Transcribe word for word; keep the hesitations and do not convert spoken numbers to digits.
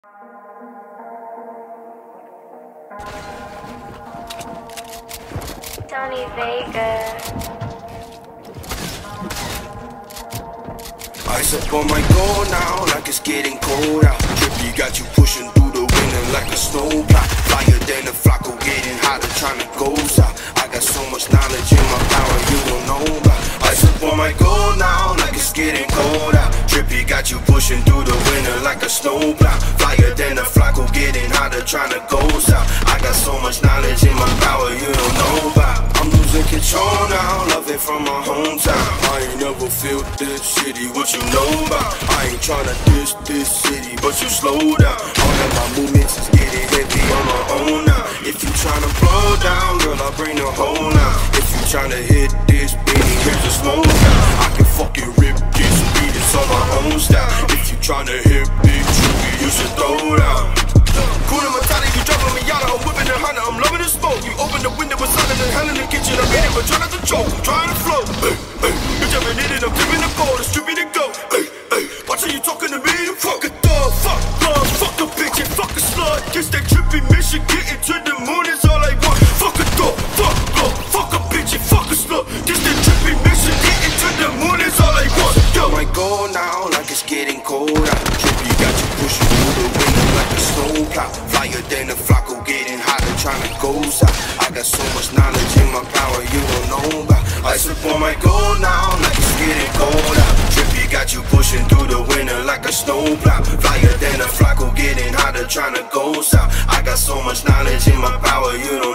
Tony Vega. Ice up on my goal now, like it's getting cold out. Trippy got you pushing through the winter like a snowplow. Flyer than a Flacco, getting hotter, trying to go south. I got so much knowledge in my power you don't know about. Ice up on my goal now, like it's getting cold out. Trippy got you pushing through the winter like a snowplow. Flyer than a Flacco, getting hotter, trying to go south. I got so much knowledge in my power you don't know about. I'm losing control now, love it from my hometown. I ain't never feel this city, what you know about? I ain't tryna diss this city, but you slow down. All of my movements is getting heavy on my own now. If you tryna blow down, girl, I'll bring the whole now. If you tryna hit this, baby, here's the smoke now. I can fucking rip this beat, it's on my own style. If you tryna hit big trippy, you should throw it out. Cool in my tally, you dropping me out, I'm whipping the Honda, I'm loving the smoke. You open the window with something and hand in the kitchen, I'm in it, but try not to choke, I'm trying to flow. Hey, hey, you jumping in it, I'm flipping the bowl, it's trippy to go. Hey, hey, watch how you talking to me, you fuck a dog, fuck love, fuck a bitch and fuck a slut. Guess that trippy mission, getting to the moon is all I want. Fuck a dog, fuck love, fuck a bitch and fuck a slut. Guess that trippy mission, getting to the moon is all I want. Yo, I go now like it's getting cold out. Trippy got you pushing through the window like a snowplow. Flyer than a Flacco, getting hotter, trying to go south. I got so much knowledge in my power you don't know about. Ice up on my goal now, like it's getting cold out. Trippy got you pushing through the winter like a snowplow. Flyer than a Flacco, getting hotter, trying to go south. I got so much knowledge in my power you don't